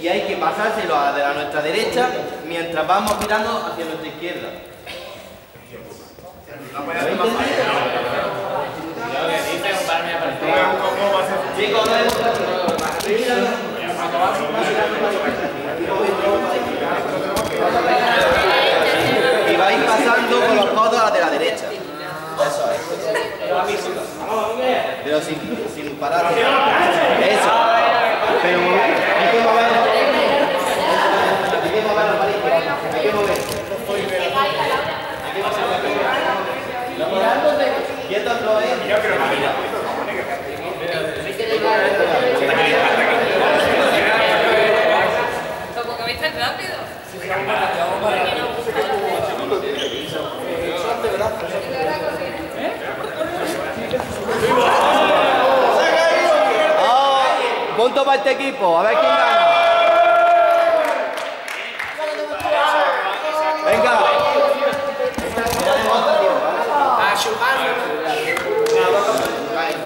y hay que pasárselo a nuestra derecha mientras vamos girando hacia nuestra izquierda. Chicos, y vais pasando con los codos de la derecha. Eso es. Pero sin parar. Eso. Pero hay que mover. Hay que mover los palitos. Hay que mover. Quietos lo es. Como que vais tan rápido. Punto para este equipo, a ver quién gana. Venga.